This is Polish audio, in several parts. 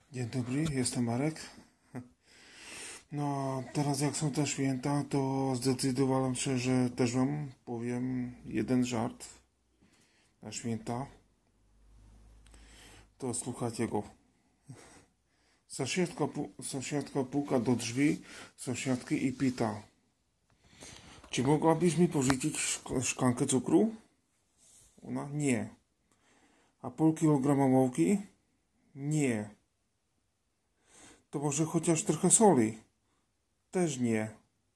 Dzień dobry, jestem Marek. No, teraz jak są te święta, to zdecydowałem się, że też wam powiem jeden żart na święta. To słuchajcie go. Sąsiadka puka do drzwi sąsiadki i pyta: czy mogłabyś mi pożyczyć szklankę cukru? Ona: nie. A pół kilograma mąki? Nie. To może chociaż trochę soli? Też nie.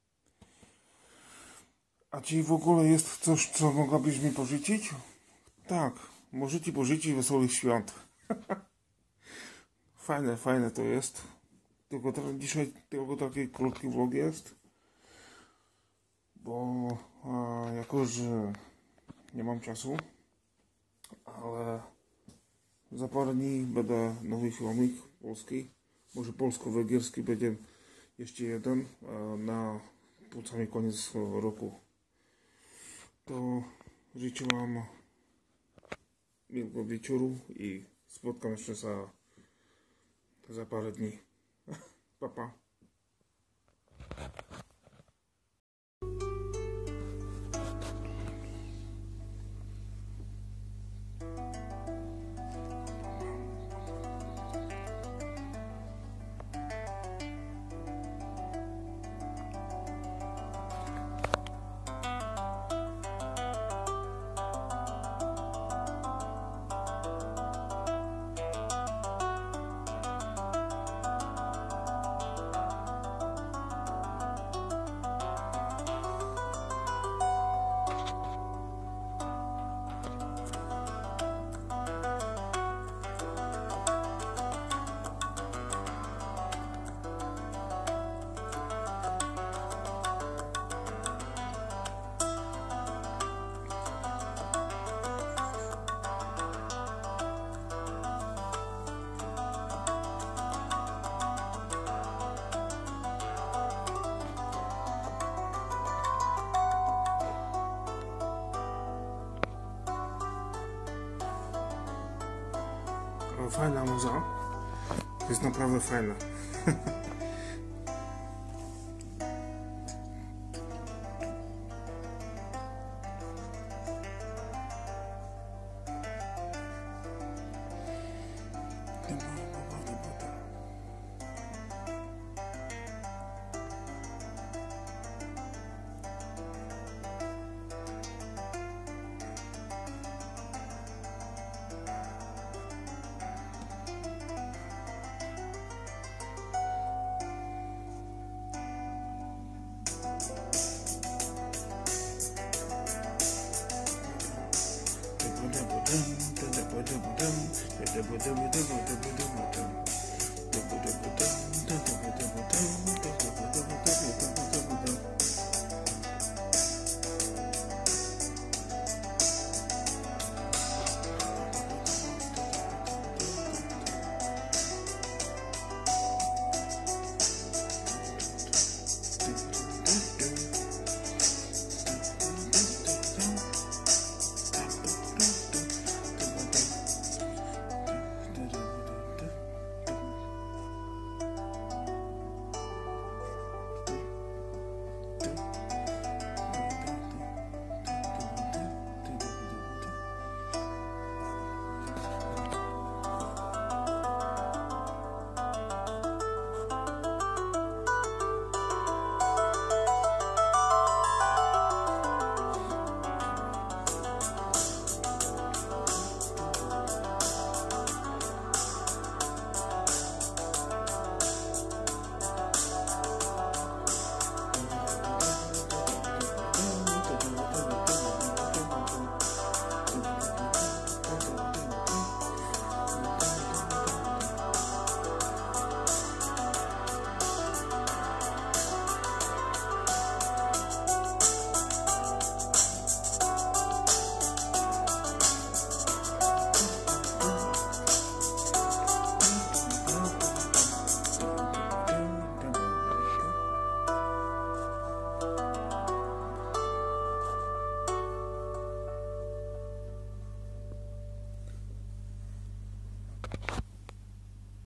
A czy w ogóle jest coś, co mogłabyś mi pożyczyć? Tak, może ci pożyczyć wesołych świąt. Fajne to jest. Tylko dzisiaj tylko taki krótki vlog jest. Bo jako, że nie mam czasu, ale za parę dni będę nowy filmik polski. Może polsko-węgierski będzie jeszcze jeden na sam koniec roku. To życzę wam miłego wieczoru i spotkam się za parę dni. Pa, pa. Fajna muza. Jest naprawdę fajna.